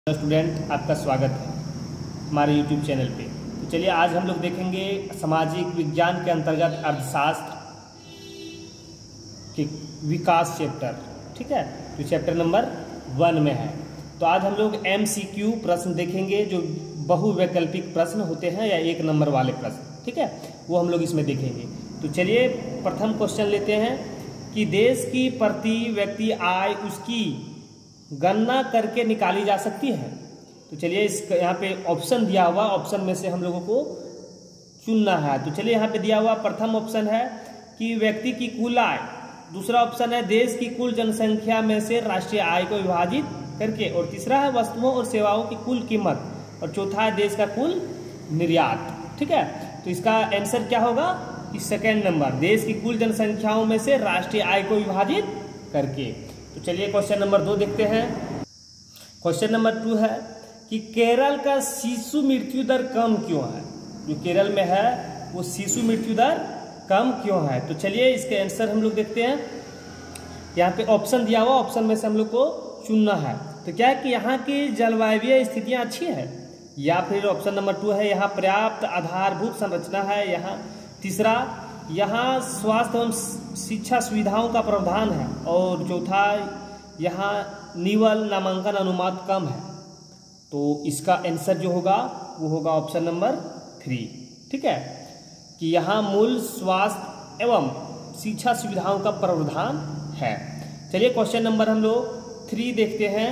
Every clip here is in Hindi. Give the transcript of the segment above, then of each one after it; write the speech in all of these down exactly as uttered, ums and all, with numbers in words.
स्टूडेंट, आपका स्वागत है हमारे यूट्यूब चैनल पे। तो चलिए आज हम लोग देखेंगे सामाजिक विज्ञान के अंतर्गत अर्थशास्त्र के विकास चैप्टर। ठीक है, जो चैप्टर नंबर वन में है। तो आज हम लोग एमसीक्यू प्रश्न देखेंगे, जो बहुवैकल्पिक प्रश्न होते हैं या एक नंबर वाले प्रश्न। ठीक है, वो हम लोग इसमें देखेंगे। तो चलिए प्रथम क्वेश्चन लेते हैं कि देश की प्रति व्यक्ति आय उसकी गणना करके निकाली जा सकती है। तो चलिए इस यहाँ पे ऑप्शन दिया हुआ, ऑप्शन में से हम लोगों को चुनना है। तो चलिए यहाँ पे दिया हुआ प्रथम ऑप्शन है कि व्यक्ति की कुल आय, दूसरा ऑप्शन है देश की कुल जनसंख्या में से राष्ट्रीय आय को विभाजित करके, और तीसरा है वस्तुओं और सेवाओं की कुल कीमत, और चौथा है देश का कुल निर्यात। ठीक है, तो इसका आंसर क्या होगा कि सेकेंड नंबर, देश की कुल जनसंख्याओं में से राष्ट्रीय आय को विभाजित करके। तो चलिए क्वेश्चन नंबर दो देखते हैं। क्वेश्चन नंबर टू है कि केरल का शिशु मृत्यु दर कम क्यों है। जो केरल में है वो शिशु मृत्यु दर कम क्यों है। तो चलिए इसके आंसर हम लोग देखते हैं। यहाँ पे ऑप्शन दिया हुआ, ऑप्शन में से हम लोग को चुनना है। तो क्या है कि यहाँ की जलवायु स्थितियाँ अच्छी है, या फिर ऑप्शन नंबर टू है यहाँ पर्याप्त आधारभूत संरचना है, यहाँ तीसरा यहाँ स्वास्थ्य एवं शिक्षा सुविधाओं का प्रावधान है, और चौथा यहाँ निवल नामांकन अनुपात कम है। तो इसका आंसर जो होगा वो होगा ऑप्शन नंबर थ्री। ठीक है, कि यहाँ मूल स्वास्थ्य एवं शिक्षा सुविधाओं का प्रावधान है। चलिए क्वेश्चन नंबर हम लोग थ्री देखते हैं।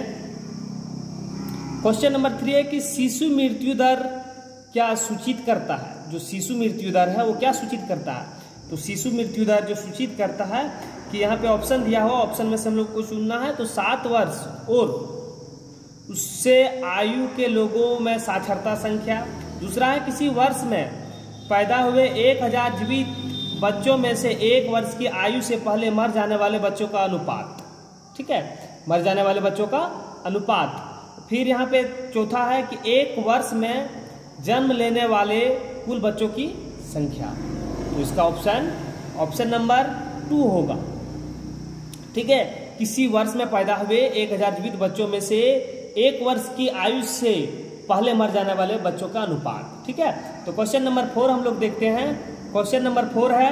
क्वेश्चन नंबर थ्री है कि शिशु मृत्यु दर क्या सूचित करता है। जो शिशु मृत्यु दर है वो क्या सूचित करता है। तो शिशु मृत्यु दर जो सूचित करता है कि यहाँ पे ऑप्शन दिया हुआ, ऑप्शन में से हम लोग को चुनना है। तो सात वर्ष और उससे आयु के लोगों में साक्षरता संख्या, दूसरा है किसी वर्ष में पैदा हुए एक हजार जीवित बच्चों में से एक वर्ष की आयु से पहले मर जाने वाले बच्चों का अनुपात। ठीक है, मर जाने वाले बच्चों का अनुपात। फिर यहाँ पे चौथा है कि एक वर्ष में जन्म लेने वाले कुल बच्चों की संख्या। तो इसका ऑप्शन ऑप्शन नंबर टू होगा। ठीक है, किसी वर्ष में पैदा हुए एक हजार जीवित बच्चों में से एक वर्ष की आयु से पहले मर जाने वाले बच्चों का अनुपात। ठीक है, तो क्वेश्चन नंबर फोर हम लोग देखते हैं। क्वेश्चन नंबर फोर है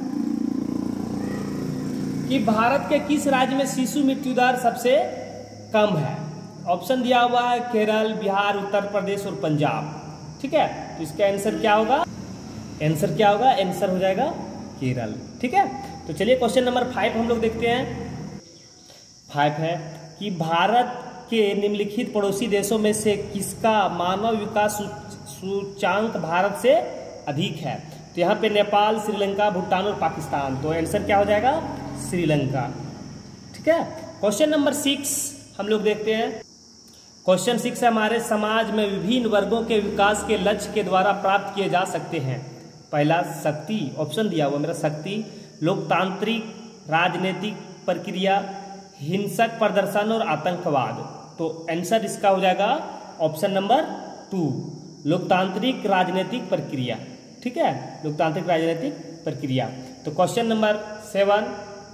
कि भारत के किस राज्य में शिशु मृत्यु दर सबसे कम है। ऑप्शन दिया हुआ है केरल, बिहार, उत्तर प्रदेश और पंजाब। ठीक है, तो इसका आंसर क्या होगा, आंसर क्या होगा, आंसर हो जाएगा केरल। ठीक है, तो चलिए क्वेश्चन नंबर फाइव हम लोग देखते हैं। फाइव है कि भारत के निम्नलिखित पड़ोसी देशों में से किसका मानव विकास सूचांक भारत से अधिक है। तो यहाँ पे नेपाल, श्रीलंका, भूटान और पाकिस्तान। तो आंसर क्या हो जाएगा, श्रीलंका। ठीक है, क्वेश्चन नंबर सिक्स हम लोग देखते हैं। क्वेश्चन सिक्स है हमारे समाज में विभिन्न वर्गों के विकास के लक्ष्य के द्वारा प्राप्त किए जा सकते हैं। पहला शक्ति, ऑप्शन दिया हुआ मेरा शक्ति, लोकतांत्रिक राजनीतिक प्रक्रिया, हिंसक प्रदर्शन और आतंकवाद। तो आंसर इसका हो जाएगा ऑप्शन नंबर टू, लोकतांत्रिक राजनीतिक प्रक्रिया। ठीक है, लोकतांत्रिक राजनीतिक प्रक्रिया। तो क्वेश्चन नंबर सेवन,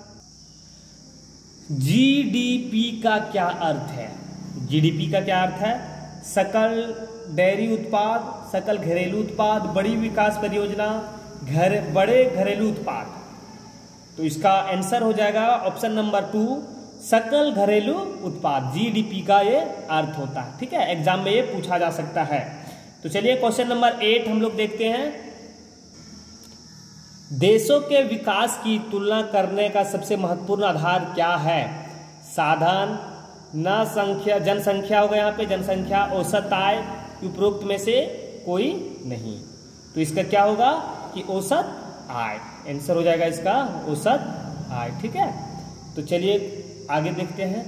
जीडीपी का क्या अर्थ है। जीडीपी का क्या अर्थ है, सकल डेयरी उत्पाद, सकल घरेलू उत्पाद, बड़ी विकास परियोजना, घर बड़े घरेलू उत्पाद। तो इसका आंसर हो जाएगा ऑप्शन नंबर टू, सकल घरेलू उत्पाद। जीडीपी का ये अर्थ होता है। ठीक है, एग्जाम में ये पूछा जा सकता है। तो चलिए क्वेश्चन नंबर एट हम लोग देखते हैं। देशों के विकास की तुलना करने का सबसे महत्वपूर्ण आधार क्या है। साधन, न संख्या, जनसंख्या होगा यहाँ पे, जनसंख्या, औसत आय, उपरोक्त में से कोई नहीं। तो इसका क्या होगा कि औसत आय, आंसर हो जाएगा इसका औसत आय। ठीक है, तो चलिए आगे देखते हैं।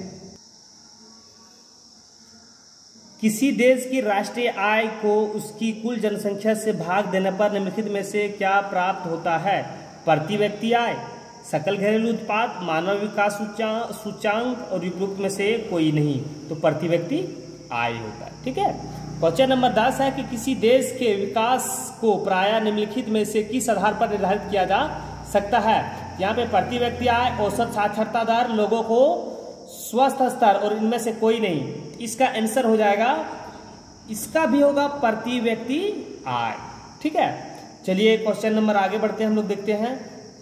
किसी देश की राष्ट्रीय आय को उसकी कुल जनसंख्या से भाग देने पर निम्नलिखित में से क्या प्राप्त होता है। प्रति व्यक्ति आय, सकल घरेलू उत्पाद, मानव विकास सूचांक, और उपरोक्त में से कोई नहीं। तो प्रति व्यक्ति आय होता है। ठीक है, क्वेश्चन नंबर दस है कि किसी देश के विकास को प्रायः निम्नलिखित में से किस आधार पर निर्धारित किया जा सकता है। यहाँ पे प्रति व्यक्ति आय, औसत साक्षरता दर, लोगों को स्वस्थ स्तर और इनमें से कोई नहीं, इसका आंसर हो जाएगा, इसका भी होगा प्रति व्यक्ति आय। ठीक है, चलिए क्वेश्चन नंबर आगे बढ़ते हैं, हम लोग देखते हैं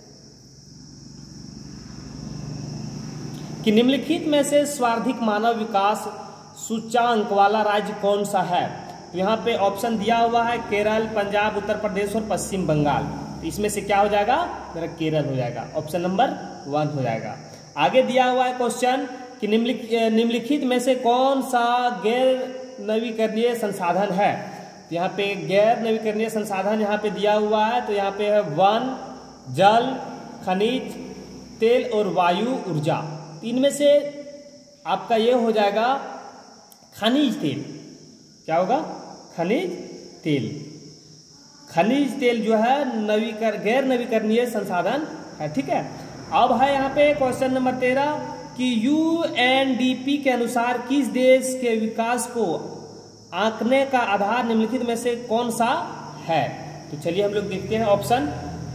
कि निम्नलिखित में से सर्वाधिक मानव विकास सूचांक वाला राज्य कौन सा है। तो यहाँ पे ऑप्शन दिया हुआ है केरल, पंजाब, उत्तर प्रदेश और पश्चिम बंगाल। तो इसमें से क्या हो जाएगा, मेरा केरल हो जाएगा, ऑप्शन नंबर वन हो जाएगा। आगे दिया हुआ है क्वेश्चन कि निम्नलिखित निम्नलिखित में से कौन सा गैर नवीकरणीय संसाधन है। तो यहाँ पे गैर नवीकरणीय संसाधन यहाँ पे दिया हुआ है, तो यहाँ पे है वन, जल, खनिज, तेल और वायु ऊर्जा। इनमें से आपका ये हो जाएगा खनिज तेल। क्या होगा, खनिज तेल। खनिज तेल जो है नवीकर गैर नवीकरणीय संसाधन है। ठीक है, अब है यहाँ पे क्वेश्चन नंबर तेरह कि यू एन डी पी के अनुसार किस देश के विकास को आंकने का आधार निम्नलिखित में से कौन सा है। तो चलिए हम लोग देखते हैं ऑप्शन।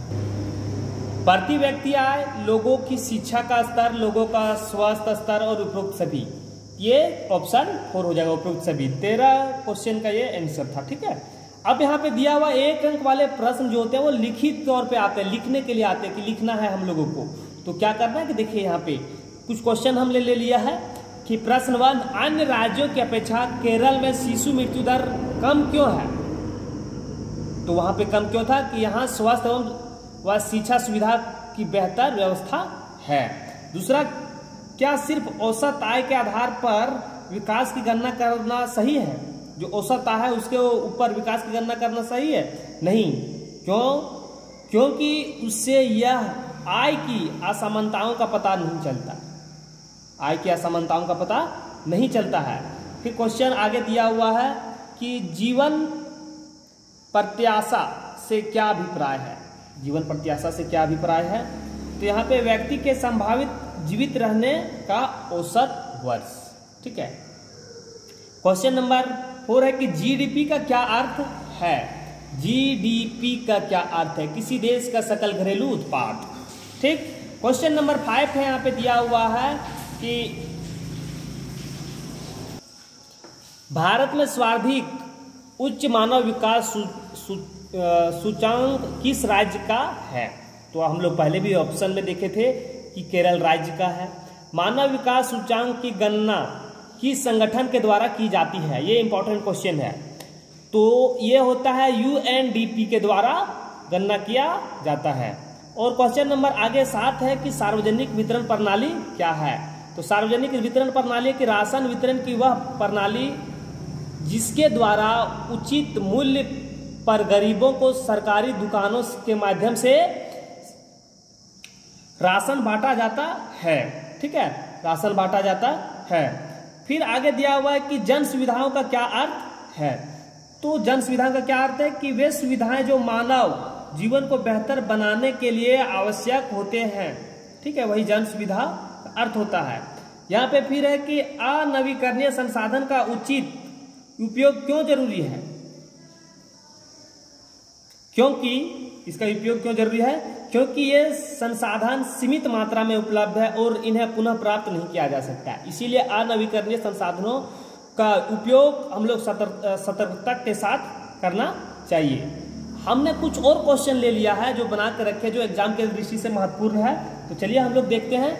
प्रति व्यक्ति आय, लोगों की शिक्षा का स्तर, लोगों का स्वास्थ्य स्तर और उपरोक्त सभी। ये ऑप्शन फोर हो जाएगा, उपरोक्त सभी। तेरह क्वेश्चन का ये आंसर था। ठीक है, अब यहाँ पे दिया हुआ एक अंक वाले प्रश्न जो होते हैं वो लिखित तौर पे आते हैं, लिखने के लिए आते हैं कि लिखना है हम लोगों को। तो क्या करना है कि देखिए यहाँ पे कुछ क्वेश्चन हमने ले लिया है कि प्रश्न वन, अन्य राज्यों की अपेक्षा केरल में शिशु मृत्यु दर कम क्यों है। तो वहां पे कम क्यों था कि यहाँ स्वास्थ्य एवं व शिक्षा सुविधा की बेहतर व्यवस्था है। दूसरा, क्या सिर्फ औसत आय के आधार पर विकास की गणना करना सही है। जो औसत आय है उसके ऊपर विकास की गणना करना सही है, नहीं। क्यों, क्योंकि उससे यह आय की असमानताओं का पता नहीं चलता, आय की असमानताओं का पता नहीं चलता है। फिर क्वेश्चन आगे दिया हुआ है कि जीवन प्रत्याशा से क्या अभिप्राय है। जीवन प्रत्याशा से क्या अभिप्राय है। तो यहाँ पे व्यक्ति के संभावित जीवित रहने का औसत वर्ष। ठीक है, क्वेश्चन नंबर फोर है कि जीडीपी का क्या अर्थ है। जीडीपी का क्या अर्थ है, किसी देश का सकल घरेलू उत्पाद। ठीक, क्वेश्चन नंबर फाइव है, यहाँ पे दिया हुआ है कि भारत में सर्वाधिक उच्च मानव विकास सू, सू, सूचांक किस राज्य का है। तो हम लोग पहले भी ऑप्शन में देखे थे कि केरल राज्य का है। मानव विकास सूचांक की गणना किस संगठन के द्वारा की जाती है, ये इंपॉर्टेंट क्वेश्चन है। तो ये होता है यू एन डी पी के द्वारा गणना किया जाता है। और क्वेश्चन नंबर आगे सात है कि सार्वजनिक वितरण प्रणाली क्या है। तो सार्वजनिक वितरण प्रणाली की राशन वितरण की वह प्रणाली जिसके द्वारा उचित मूल्य पर गरीबों को सरकारी दुकानों के माध्यम से राशन बांटा जाता है। ठीक है, राशन बांटा जाता है। फिर आगे दिया हुआ है कि जन सुविधाओं का क्या अर्थ है। तो जन सुविधाओं का क्या अर्थ है कि वे सुविधाएं जो मानव जीवन को बेहतर बनाने के लिए आवश्यक होते हैं। ठीक है, वही जन सुविधा का अर्थ होता है। यहाँ पे फिर है कि अनवीकरणीय संसाधन का उचित उपयोग क्यों जरूरी है। क्योंकि इसका उपयोग क्यों जरूरी है, क्योंकि ये संसाधन सीमित मात्रा में उपलब्ध है और इन्हें पुनः प्राप्त नहीं किया जा सकता है। इसीलिए अनवीकरणीय संसाधनों का उपयोग हम लोग सतर्कता के साथ करना चाहिए। हमने कुछ और क्वेश्चन ले लिया है जो बना के रखे, जो एग्जाम के दृष्टि से महत्वपूर्ण है। तो चलिए हम लोग देखते हैं।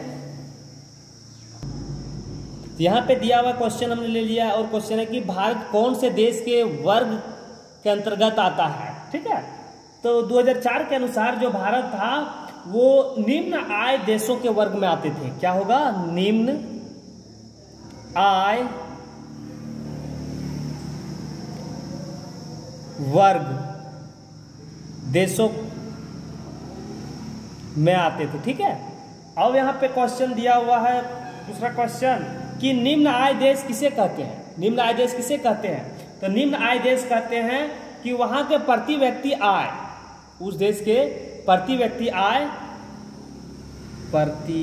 यहाँ पे दिया हुआ क्वेश्चन हमने ले लिया है और क्वेश्चन है कि भारत कौन से देश के वर्ग के अंतर्गत आता है। ठीक है, तो दो हज़ार चार के अनुसार जो भारत था वो निम्न आय देशों के वर्ग में आते थे। क्या होगा, निम्न आय वर्ग देशों में आते थे। ठीक है, अब यहाँ पे क्वेश्चन दिया हुआ है दूसरा क्वेश्चन कि निम्न आय देश किसे कहते हैं। निम्न आय देश किसे कहते हैं। तो निम्न आय देश कहते हैं कि वहां के प्रति व्यक्ति आय, उस देश के प्रति व्यक्ति आय, प्रति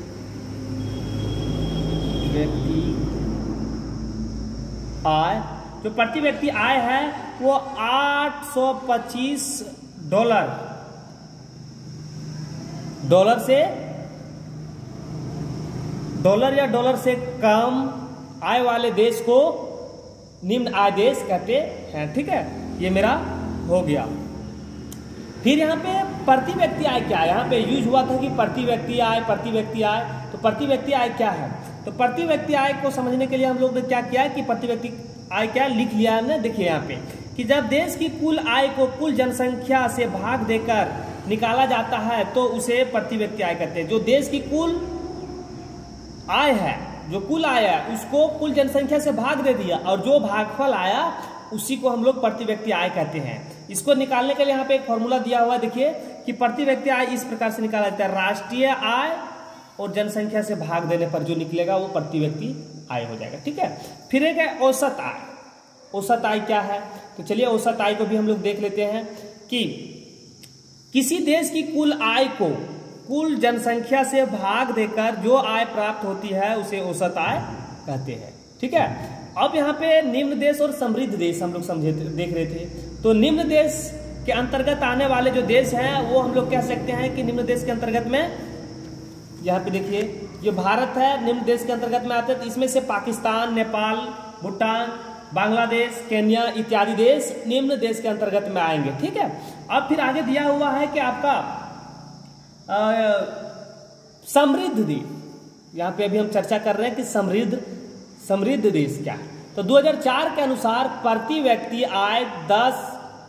व्यक्ति आय, जो प्रति व्यक्ति आय है वो आठ सौ पच्चीस डॉलर डॉलर से डॉलर या डॉलर से कम आय वाले देश को निम्न आय देश कहते हैं। ठीक है, ये मेरा हो गया। फिर यहाँ पे प्रति व्यक्ति आय क्या है, यहाँ पे यूज हुआ था कि प्रति व्यक्ति आय, प्रति व्यक्ति आय, तो प्रति व्यक्ति आय क्या है? तो प्रति व्यक्ति आय को समझने के लिए हम लोग ने क्या किया कि प्रति व्यक्ति आय क्या लिख लिया हमने। देखिए यहाँ पे कि जब देश की कुल आय को कुल जनसंख्या से भाग देकर निकाला जाता है तो उसे प्रति व्यक्ति आय कहते हैं। जो देश की कुल आय है, जो कुल आय है उसको कुल जनसंख्या से भाग दे दिया और जो भागफल आया उसी को हम लोग प्रति व्यक्ति आय कहते हैं। इसको निकालने के लिए यहाँ पे एक फॉर्मूला दिया हुआ है, देखिए कि प्रति व्यक्ति आय इस प्रकार से निकाला जाता है, राष्ट्रीय आय और जनसंख्या से भाग देने पर जो निकलेगा वो प्रति व्यक्ति आय हो जाएगा। ठीक है, फिर एक है औसत आय। औसत आय क्या है? तो चलिए औसत आय को भी हम लोग देख लेते हैं कि किसी देश की कुल आय को कुल जनसंख्या से भाग देकर जो आय प्राप्त होती है उसे औसत आय कहते हैं। ठीक है, अब यहाँ पे निम्न देश और समृद्ध देश हम लोग समझे देख रहे थे। तो निम्न देश के अंतर्गत आने वाले जो देश हैं वो हम लोग कह सकते हैं कि निम्न देश के अंतर्गत में, यहाँ पे देखिए ये भारत है, निम्न देश के अंतर्गत में आते हैं। इसमें से पाकिस्तान, नेपाल, भूटान, बांग्लादेश, केन्या इत्यादि देश निम्न देश के अंतर्गत में आएंगे। ठीक है, अब फिर आगे दिया हुआ है कि आपका समृद्ध देश, यहाँ पे अभी हम चर्चा कर रहे हैं कि समृद्ध समृद्ध देश क्या है। तो दो हज़ार चार के अनुसार प्रति व्यक्ति आय दस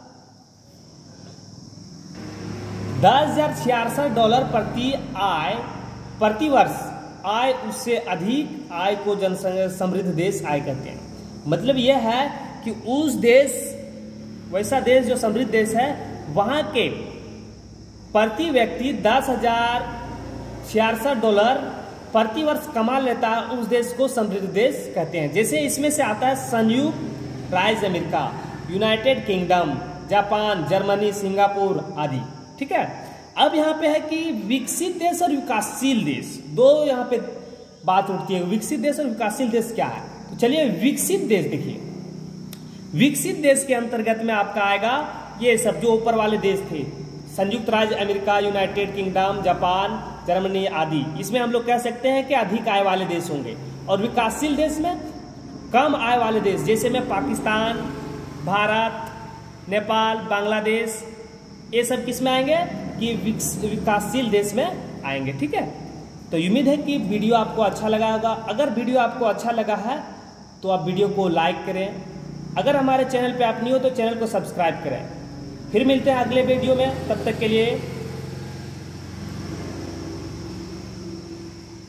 दस हजार छियासठ डॉलर प्रति आय प्रति वर्ष आय, उससे अधिक आय को जनसंख्या समृद्ध देश आय कहते हैं। मतलब यह है कि उस देश, वैसा देश जो समृद्ध देश है, वहां के प्रति व्यक्ति दस हजार छियासठ डॉलर प्रति वर्ष कमा लेता है, उस देश को समृद्ध देश कहते हैं। जैसे इसमें से आता है संयुक्त राज्य America, United Kingdom, Japan, Germany, Singapore आदि। ठीक है, अब यहाँ पे है कि विकसित देश और विकासशील देश, दो यहाँ पे बात उठती है। विकसित देश और विकासशील देश क्या है? तो चलिए विकसित देश देखिए, विकसित देश के अंतर्गत में आपका आएगा ये सब जो ऊपर वाले देश थे, संयुक्त राज्य America, United Kingdom, Japan, Germany आदि। इसमें हम लोग कह सकते हैं कि अधिक आय वाले देश होंगे। और विकासशील देश में कम आय वाले देश, जैसे में पाकिस्तान, भारत, नेपाल, बांग्लादेश, ये सब किस में आएंगे कि विकासशील देश में आएंगे। ठीक है, तो उम्मीद है कि वीडियो आपको अच्छा लगा होगा। अगर वीडियो आपको अच्छा लगा है तो आप वीडियो को लाइक करें। अगर हमारे चैनल पे आप नहीं हो तो चैनल को सब्सक्राइब करें। फिर मिलते हैं अगले वीडियो में, तब तक के लिए